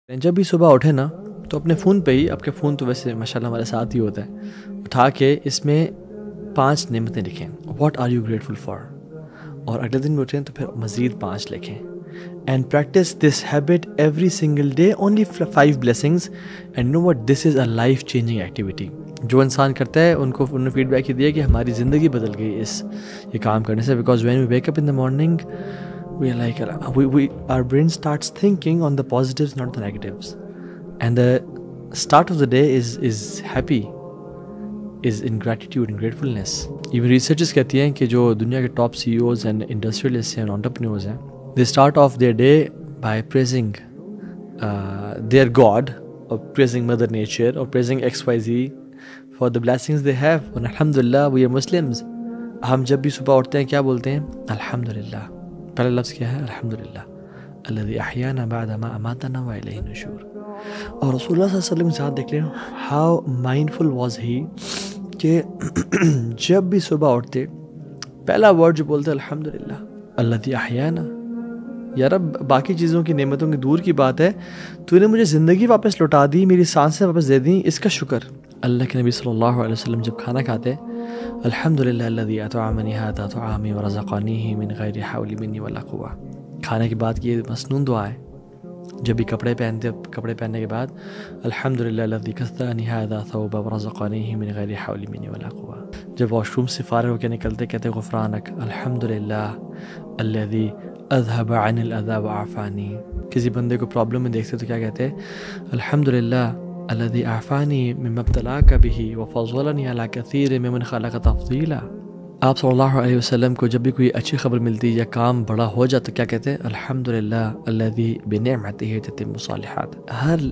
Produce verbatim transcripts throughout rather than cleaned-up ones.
जब भी सुबह उठे ना तो अपने फ़ोन पे ही, आपके फ़ोन तो वैसे माशाल्लाह हमारे साथ ही होता है, उठा के इसमें पांच नेमतें लिखें, what are you grateful for, और अगले दिन में उठें तो फिर मज़ीद पांच लिखें. And practice this habit every single day, only five blessings, and know what, this is a life changing activity. जो इंसान करता है उनको उन्होंने फीडबैक ये दिया कि हमारी ज़िंदगी बदल गई इस ये काम करने से. Because when we wake up in the morning we are like we, we our brain starts thinking on the positives, not the negatives, and the start of the day is is happy, is in gratitude and gratefulness. Even researchers कहती हैं कि जो दुनिया के top C E Os and industrialists हैं, entrepreneurs हैं, they start off their day by praising uh, their God, or praising Mother Nature, or praising X Y Z for the blessings they have. And alhamdulillah, we are Muslims. हम जब भी सुबह उठते हैं क्या बोलते हैं? अल्हम्दुलिल्लाह. पहला लफ्ज़ क्या है? अल्हम्दुलिल्लाह अल्लज़ी अहयाना बअद मा अमातना व इलैहि नुशूर. और रसूलुल्लाह सल्लल्लाहु अलैहि वसल्लम के साथ देख लें हाउ माइंडफुल वाज ही कि जब भी सुबह उठते पहला वर्ड जो बोलते अल्हम्दुलिल्लाह अल्लज़ी अहयाना. या रब, बाकी चीज़ों की नेमतों की दूर की बात है, तूने मुझे ज़िंदगी वापस लौटा दी, मेरी सांसें वापस दे दी, इसका शुक्र. अल्लाह के नबी सल्लल्लाहु अलैहि वसल्लम जब खाना खाते अल्हम्दुलिल्लाह अल्लज़ी अतअमनी हाज़ा तअमी व रज़क़नीही मिन गैरि हौली मिन्नी वला क़ुव्वा. खाने के बाद की ये मसनून दुआ है. जब भी कपड़े पहनते, कपड़े पहनने के बाद अल्हम्दुलिल्लाह अल्लज़ी कस्सानी हाज़ा थौबा व रज़क़नीही मिन गैरि हौली मिन्नी वला क़ुव्वा. जब वॉशरूम से फारिग होकर निकलते कहते गुफ़रानक अल्हम्दुलिल्लाह अल्लज़ी अज़हब अनिल अज़ा व आफ़ानी. किसी बंदे को प्रॉब्लम में देखते तो क्या कहते हैं? अल्हम्दुलिल्लाह अल्लज़ी आफ़ानी मिम्मा इब्तलाका बिही व फ़ज़्ज़लनी अला कसीरिन मिमन ख़लक़ तफ़ज़ीला. आप सल्लल्लाहु अलैहि वसल्लम को जब भी कोई अच्छी खबर मिलती या काम बड़ा हो जाता तो क्या कहते हैं? अल्हम्दुलिल्लाह अल्लज़ी बिनिअमतिही ततिम्मु सालिहात. हर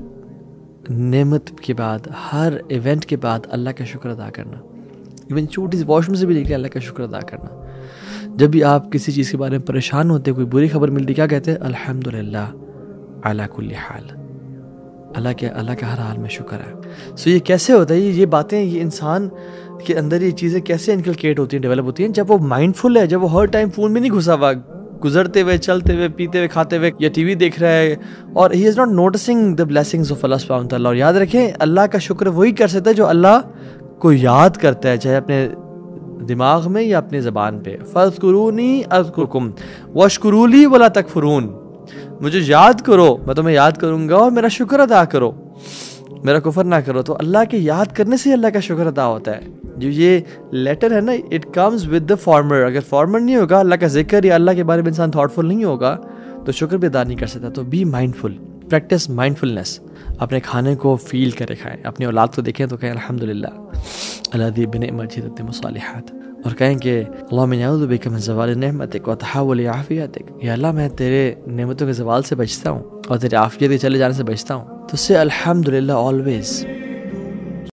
नेमत के बाद, हर इवेंट के बाद अल्लाह का शुक्र अदा करना. इवन छोटी सी वॉशरूम से भी निकले अल्लाह का शुक्र अदा करना. जब भी आप किसी चीज़ के बारे में परेशान होते, कोई बुरी खबर मिलती, क्या कहते हैं? अल्हम्दुलिल्लाह अला कुल्ली हाल. अल्लाह के अल्लाह का हर हाल में शुक्र है. सो so ये कैसे होता है? ये बातें, ये इंसान के अंदर ये चीज़ें कैसे इनकलकेट होती हैं, डेवलप होती हैं? जब वो माइंडफुल है, जब वो हर टाइम फ़ोन में नहीं घुसा हुआ, गुजरते हुए, चलते हुए, पीते हुए, खाते हुए या टीवी देख रहा है, और he is not noticing the blessings of Allah सुब्हानहू व तआला. और याद रखें, अल्लाह का शुक्र वही कर सकता है जो अल्लाह को याद करता है, चाहे अपने दिमाग में या अपनी ज़बान पे. फ़ज़्कुरूनी अज़्कुरकुम वश्कुरूली वला तकफुरून. मुझे याद करो, मैं तुम्हें याद करूँगा, और मेरा शुक्र अदा करो, मेरा कुफर ना करो. तो अल्लाह के याद करने से अल्लाह का शुक्र अदा होता है. जो ये लेटर है ना, it comes with the former. अगर फॉर्मर नहीं होगा, अल्लाह का जिक्र या अल्लाह के बारे में इंसान थॉटफुल नहीं होगा, तो शुक्र भी अदा नहीं कर सकता. तो बी माइंडफुल, प्रैक्टिस माइंडफुलनेस. अपने खाने को फील करे खाएं, अपनी औलाद को देखें तो कहें अल्हम्दुलिल्लाह अल्लज़ी बिनिअमतिही ततिम्मु सालिहात. और कहें कि अल्लाहुम्मा इन्नी अऊज़ु बिका मिन ज़वालि निअमतिक व तहव्वुलि आफ़ियतिक. या अल्लाह, मैं तेरे नेमतों के ज़वाल से बचता हूँ और तेरे आफ़ियत के चले जाने से बचता हूँ. तो से अल्हम्दुलिल्लाह ऑलवेज़.